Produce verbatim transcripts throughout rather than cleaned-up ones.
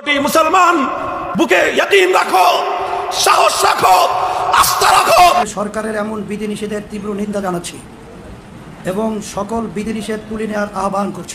মুসলমান বুকে ইয়াকিন রাখো, সাহস রাখো, আস্থা রাখো। সরকারের এমন বিধিনিষেধের তীব্র নিন্দা জানাচ্ছি এবং সকল বিধিনিষেধ তুলে নেওয়ার আহ্বান করছি।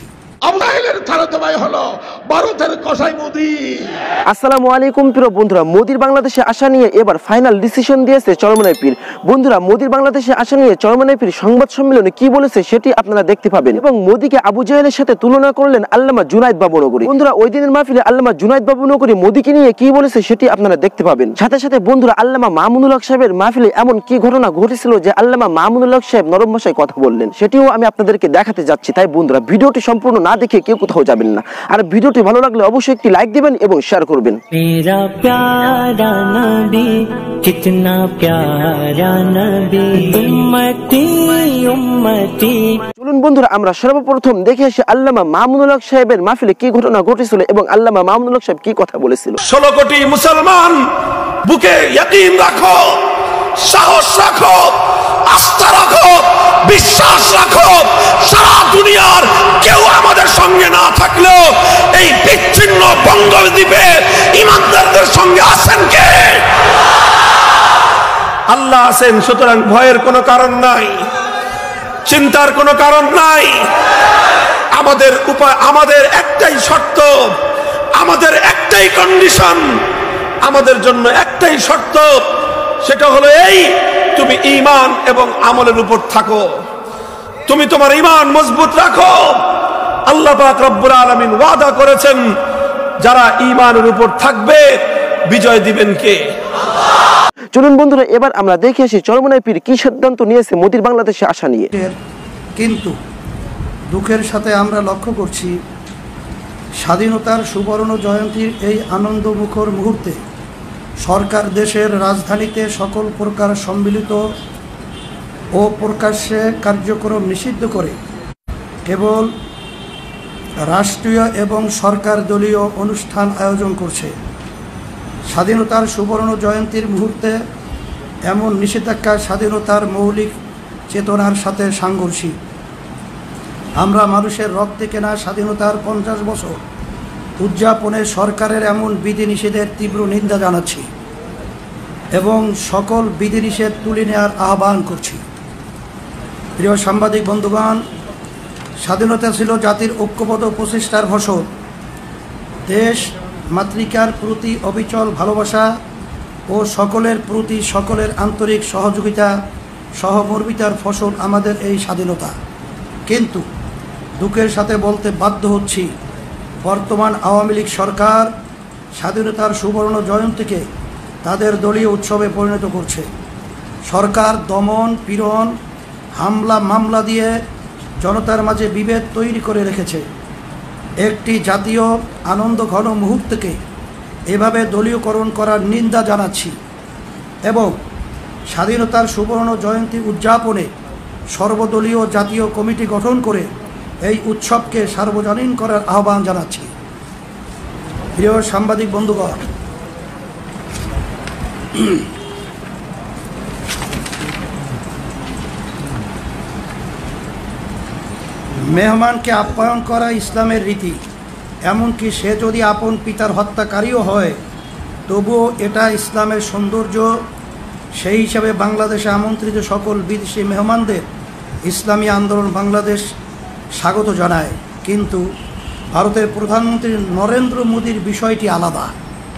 আসসালামু আলাইকুম প্রিয় বন্ধুরা, মোদির বাংলাদেশে আসা নিয়ে এবার ফাইনাল ডিসিশন দিয়েছে চরমনাই পীর। বন্ধুরা, মোদির বাংলাদেশে আসা নিয়ে চরমনাই পীর সংবাদ সম্মেলনে কি বলেছে সেটি আপনারা দেখতে পাবেন এবং মোদিকে আবু জাহেলের সাথে তুলনা করলেন আল্লামা জুনাইদ বাবুনগরী। বন্ধুরা, ওই দিনের মাহফিলে আল্লামা জুনাইদ বাবুনগরী মোদিকে নিয়ে কি বলেছে সেটি আপনারা দেখতে পাবেন। সাথে সাথে বন্ধুরা, আল্লামা মামুনুল হক সাহেবের মাহফিলে এমন কি ঘটনা ঘটেছিল যে আল্লামা মামুনুল হক সাহেব নরম ভাষায় কথা বললেন, সেটিও আমি আপনাদেরকে দেখাতে যাচ্ছি। তাই বন্ধুরা, ভিডিওটি সম্পূর্ণ না দেখে কেউ কোথাও যাবেন না। আর ভিডিওটি ভালো লাগলে অবশ্যই একটি লাইক দিবেন এবং শেয়ার করবেন। मेरा प्यारा नबी कितना प्यारा नबी उम्मती उम्मती। চলুন বন্ধুরা, আমরা সর্বপ্রথম দেখে আসি আল্লামা মামুনুল হক সাহেবের মাহফিলে কি ঘটনা ঘটেছিল এবং আল্লামা মামুনুল হক সাহেব কি কথা বলেছিল। ষোলো কোটি মুসলমান বুকে ইয়াকিন রাখো, সাহস রাখো, আস্থা রাখো, বিশ্বাস রাখো। সারা দুনিয়ার কেউ আমাদের সঙ্গে না থাকলেও এই বিচ্ছিন্ন বঙ্গদ্বীপে ইমানদারদের সঙ্গে আছেন কে? আল্লাহ আছেন। সুতরাং ভয়ের কোনো কারণ নাই, চিন্তার কোনো কারণ নাই। আমাদের উপায়, আমাদের একটাই শর্ত, আমাদের একটাই কন্ডিশন, আমাদের জন্য একটাই শর্ত, সেটা হলো এই, তুমি ঈমান এবং আমলের উপর থাকো, তুমি তোমার ঈমান মজবুত রাখো। আল্লাহ পাক রব্বুল আলামিন ওয়াদা করেছেন, যারা ঈমানের উপর থাকবে বিজয় দিবেন কে? চলুন বন্ধুরা, এবার আমরা দেখে আসি চরমনাই পীর কি সিদ্ধান্ত নিয়েছে মোদির বাংলাদেশে আসা নিয়ে। কিন্তু দুঃখের সাথে আমরা লক্ষ্য করছি, স্বাধীনতার সুবর্ণ জয়ন্তীর এই আনন্দমুখর মুহূর্তে সরকার দেশের রাজধানীতে সকল প্রকার সম্মিলিত ও প্রকাশ্যে কার্যক্রম নিষিদ্ধ করে কেবল রাষ্ট্রীয় এবং সরকার দলীয় অনুষ্ঠান আয়োজন করছে। স্বাধীনতার সুবর্ণ জয়ন্তীর মুহূর্তে এমন নিষেধাজ্ঞা স্বাধীনতার মৌলিক চেতনার সাথে সাংঘর্ষিক। আমরা মানুষের রক্তে কেনা স্বাধীনতার পঞ্চাশ বছর উদযাপনে সরকারের এমন বিধিনিষেধের তীব্র নিন্দা জানাচ্ছি এবং সকল বিধিনিষেধ তুলে নেওয়ার আহ্বান করছি। প্রিয় সাংবাদিক বন্ধুগণ, স্বাধীনতা ছিল জাতির ঐক্যবদ্ধ প্রচেষ্টার ফসল। দেশ মাতৃকার প্রতি অবিচল ভালোবাসা ও সকলের প্রতি সকলের আন্তরিক সহযোগিতা সহমর্মিতার ফসল আমাদের এই স্বাধীনতা। কিন্তু দুঃখের সাথে বলতে বাধ্য হচ্ছি, বর্তমান আওয়ামী লীগ সরকার স্বাধীনতার সুবর্ণ জয়ন্তীকে তাদের দলীয় উৎসবে পরিণত করছে। সরকার দমন পীড়ন হামলা মামলা দিয়ে জনতার মাঝে বিভেদ তৈরি করে রেখেছে। একটি জাতীয় আনন্দ ঘন মুহূর্তকে এভাবে দলীয়করণ করার নিন্দা জানাচ্ছি এবং স্বাধীনতার সুবর্ণ জয়ন্তী উদযাপনে সর্বদলীয় জাতীয় কমিটি গঠন করে এই উৎসবকে সার্বজনীন করার আহ্বান জানাচ্ছি। প্রিয় সাংবাদিক বন্ধুগণ, মেহমানকে আপ্যায়ন করা ইসলামের রীতি। এমনকি সে যদি আপন পিতার হত্যাকারীও হয় তবুও এটা ইসলামের সৌন্দর্য। সেই হিসাবে বাংলাদেশে আমন্ত্রিত সকল বিদেশি মেহমানদের ইসলামী আন্দোলন বাংলাদেশ স্বাগত জানায়। কিন্তু ভারতের প্রধানমন্ত্রী নরেন্দ্র মোদীর বিষয়টি আলাদা।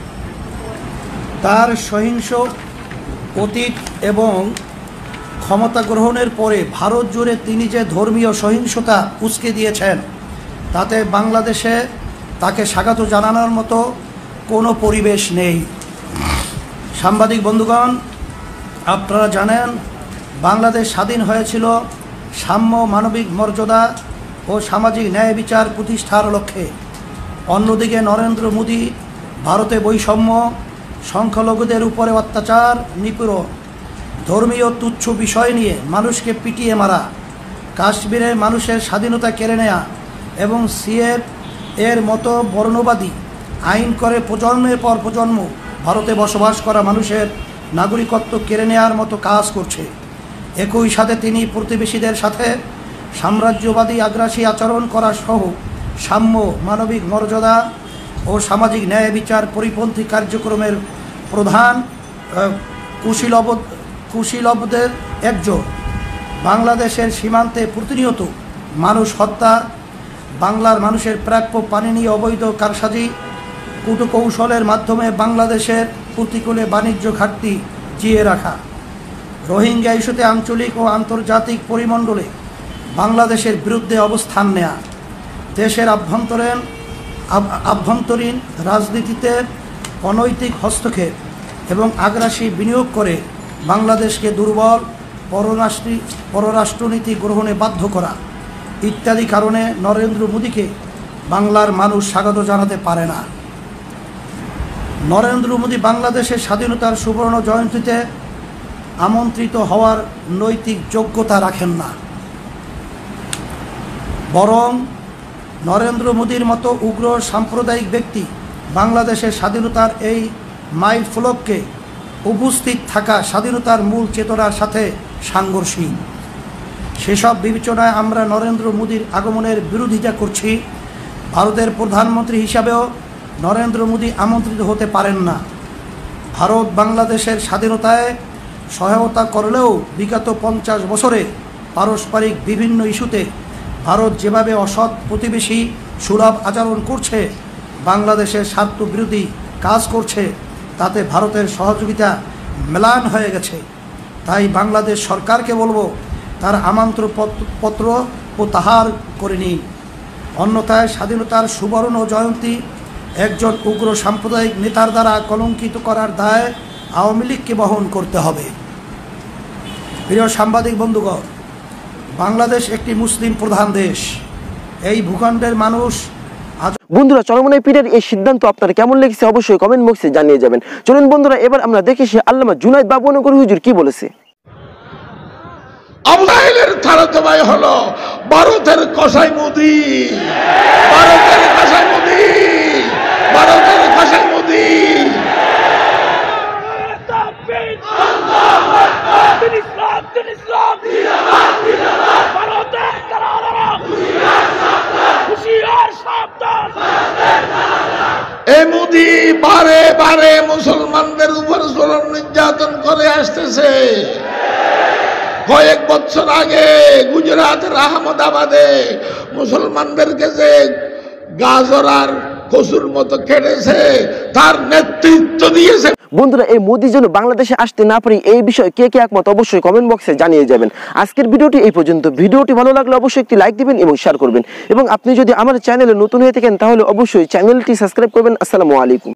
তার সহিংস অতীত এবং ক্ষমতা গ্রহণের পরে ভারত জুড়ে তিনি যে ধর্মীয় সহিংসতা উস্কে দিয়েছেন, তাতে বাংলাদেশে তাকে স্বাগত জানানোর মতো কোনো পরিবেশ নেই। সাংবাদিক বন্ধুগণ, আপনারা জানেন বাংলাদেশ স্বাধীন হয়েছিল সাম্য, মানবিক মর্যাদা ও সামাজিক ন্যায় বিচার প্রতিষ্ঠার লক্ষ্যে। অন্যদিকে নরেন্দ্র মোদী ভারতে বৈষম্য, সংখ্যালঘুদের উপরে অত্যাচার, নিপীড়ন, ধর্মীয় তুচ্ছ বিষয় নিয়ে মানুষকে পিটিয়ে মারা, কাশ্মীরের মানুষের স্বাধীনতা কেড়ে নেয়া এবং সিএএ এর মতো বর্ণবাদী আইন করে প্রজন্মের পর প্রজন্ম ভারতে বসবাস করা মানুষের নাগরিকত্ব কেড়ে নেওয়ার মতো কাজ করছে। একই সাথে তিনি প্রতিবেশীদের সাথে সাম্রাজ্যবাদী আগ্রাসী আচরণ করা সহ সাম্য, মানবিক মর্যাদা ও সামাজিক ন্যায় বিচার পরিপন্থী কার্যক্রমের প্রধান কুশীলব কুশীলবদের একজন। বাংলাদেশের সীমান্তে প্রতিনিয়ত মানুষ হত্যা, বাংলার মানুষের প্রাপ্য পানি নিয়ে অবৈধ কারসাজি, কূটকৌশলের মাধ্যমে বাংলাদেশের প্রতিকূলে বাণিজ্য ঘাটতি জিয়ে রাখা, রোহিঙ্গা ইস্যুতে আঞ্চলিক ও আন্তর্জাতিক পরিমণ্ডলে বাংলাদেশের বিরুদ্ধে অবস্থান নেয়া, দেশের আভ্যন্তরীণ আভ্যন্তরীণ রাজনীতিতে অনৈতিক হস্তক্ষেপ এবং আগ্রাসী বিনিয়োগ করে বাংলাদেশকে দুর্বল পররাষ্ট্র পররাষ্ট্রনীতি গ্রহণে বাধ্য করা ইত্যাদি কারণে নরেন্দ্র মোদীকে বাংলার মানুষ স্বাগত জানাতে পারে না। নরেন্দ্র মোদী বাংলাদেশের স্বাধীনতার সুবর্ণ জয়ন্তীতে আমন্ত্রিত হওয়ার নৈতিক যোগ্যতা রাখেন না, বরং নরেন্দ্র মোদীর মতো উগ্র সাম্প্রদায়িক ব্যক্তি বাংলাদেশের স্বাধীনতার এই মাইল ফলককে উপস্থিত থাকা স্বাধীনতার মূল চেতনার সাথে সাংঘর্ষিক। সেসব বিবেচনায় আমরা নরেন্দ্র মোদীর আগমনের বিরোধিতা করছি। ভারতের প্রধানমন্ত্রী হিসাবেও নরেন্দ্র মোদী আমন্ত্রিত হতে পারেন না। ভারত বাংলাদেশের স্বাধীনতায় সহায়তা করলেও বিগত পঞ্চাশ বছরে পারস্পরিক বিভিন্ন ইস্যুতে ভারত যেভাবে অসৎ প্রতিবেশী সুলভ আচরণ করছে, বাংলাদেশের স্বার্থ বিরোধী কাজ করছে, তাতে ভারতের সহযোগিতা ম্লান হয়ে গেছে। তাই বাংলাদেশ সরকারকে বলবো তার আমন্ত্রণ পত্র প্রত্যাহার করে নিন, অন্যথায় স্বাধীনতার সুবর্ণ জয়ন্তী একজন উগ্র সাম্প্রদায়িক নেতার দ্বারা কলঙ্কিত করার দায় আওয়ামী লীগকে বহন করতে হবে। প্রিয় সাংবাদিক বন্ধুগণ, বাংলাদেশ একটি মুসলিম প্রধান দেশ। এই ভূখণ্ডের মানুষ বন্ধুরা, চরমনাই পীরের এই সিদ্ধান্ত আপনার কেমন লেগেছে অবশ্যই কমেন্ট বক্সে জানিয়ে যাবেন। চলুন বন্ধুরা, এবার আমরা দেখি সে আল্লামা জুনাইদ বাবুনগর হুজুর কি বলেছে। আবু জাহেলের খালাতো ভাই হলো ভারতের কসাই মোদি, ভারতের কসাই মোদি, ভারতের কসাই মোদি। এই মোদি বারে বারে মুসলমানদের উপর জুলুম নির্যাতন করে আসতেছে। কয়েক বছর আগে গুজরাটের আহমদাবাদে মুসলমানদেরকে যে গাজর আর কচুর মতো কেটেছে, তার নেতৃত্ব দিয়েছে। বন্ধুরা, এই মোদি যেন বাংলাদেশে আসতে না পারি এই বিষয়ে কে কে একমত অবশ্যই কমেন্ট বক্সে জানিয়ে যাবেন। আজকের ভিডিওটি এই পর্যন্ত। ভিডিওটি ভালো লাগলে অবশ্যই একটি লাইক দিবেন এবং শেয়ার করবেন, এবং আপনি যদি আমার চ্যানেলে নতুন হয়ে থাকেন তাহলে অবশ্যই চ্যানেলটি সাবস্ক্রাইব করবেন। আসসালামু আলাইকুম।